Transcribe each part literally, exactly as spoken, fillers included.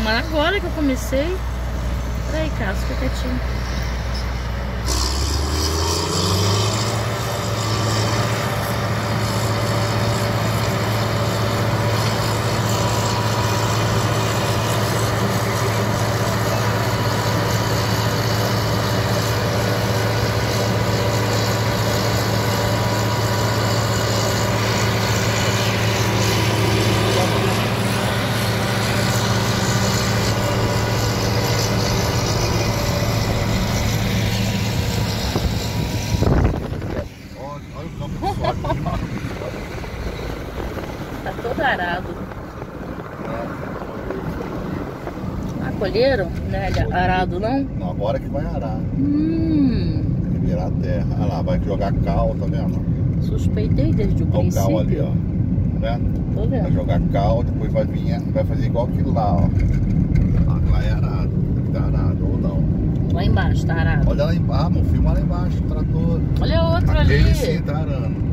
Mas agora que eu comecei. Peraí, Carlos, fica quietinho. Tá todo arado. Ah, colheram? Não é arado não? Não, agora que vai arar. Hum. Tem que virar a terra. Olha lá, vai jogar cal, tá vendo? Suspeitei desde o Olha princípio. o cal ali, ó. Tá vendo? Tô vendo. Vai jogar cal, depois vai vir, vai fazer igual aquilo lá, ó. Lá é arado. Deve estar arado, ou não. Lá embaixo, tá arado. Olha lá embaixo, ah, mano, filma lá embaixo, o trator. Olha outro Aquele ali. sim tá arando.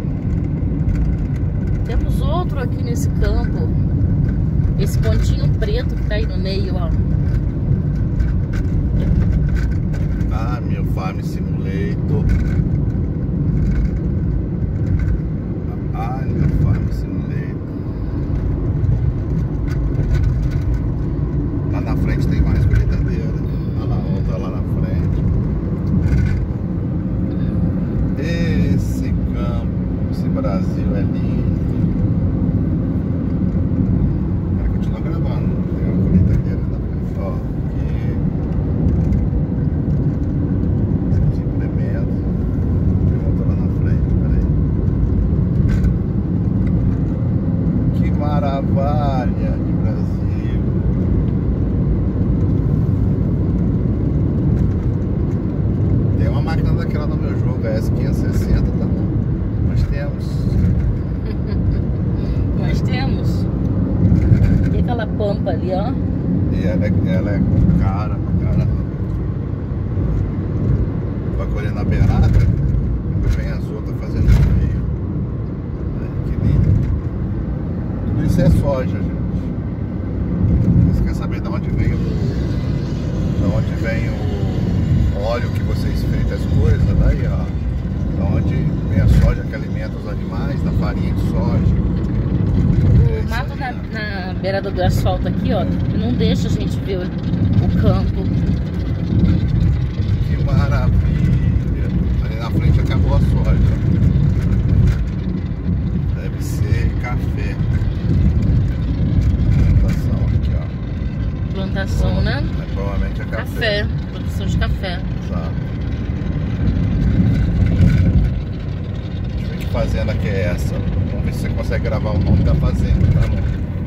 Temos outro aqui nesse campo. Esse pontinho preto que tá aí no meio, ó. Ah, meu Farm Simulator. Ah, meu Farm Simulator. Lá na frente tem mais colheitadeira. Olha lá, outra lá na frente. Esse campo, esse Brasil é lindo. Vai continuar gravando. Tem uma colheitadeira na frente, ó. Aqui. Os implementos. Tem outra lá na frente, peraí. Que maravilha de Brasil. Tem uma máquina daquela no meu jogo, a S quinhentos e sessenta, tá bom. Nós temos. Nós temos. E aquela pampa ali, ó. E ela é, ela é cara pra caramba. Vai colher na beirada, depois vem as outras fazendo no meio. Olha que lindo. Tudo isso é soja, gente. Você quer saber de onde vem o. De onde vem o óleo que vocês feitam as coisas? Daí, ó. De onde vem a soja que alimenta os animais, da farinha de soja. O mato na, na beirada do asfalto aqui, ó, não deixa a gente ver o, o campo. Que maravilha! Ali na frente acabou a soja. Deve ser café. Plantação aqui, ó. Plantação, né? É, provavelmente é café. Café. Produção de café. Exato. Deixa eu ver que fazenda que é essa. Vamos ver se você consegue gravar o nome da fazenda, tá bom?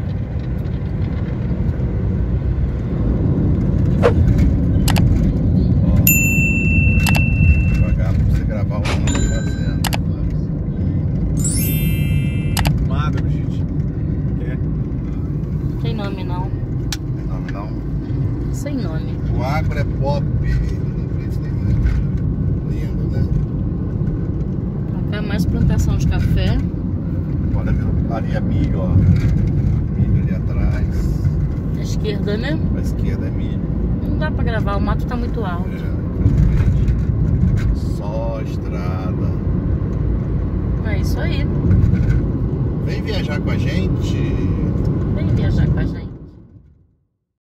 Ó, devagar pra você gravar o nome da fazenda. Magro, gente. Quer? Tem nome não. Tem nome não? Sem nome. O agro é pop. Lindo, né? Pra cá mais plantação de café. Olha ali é milho, ó. Milho ali atrás. À esquerda, né? À esquerda é milho. Não dá pra gravar, o mato tá muito alto. É, só estrada. É isso aí. Vem viajar com a gente.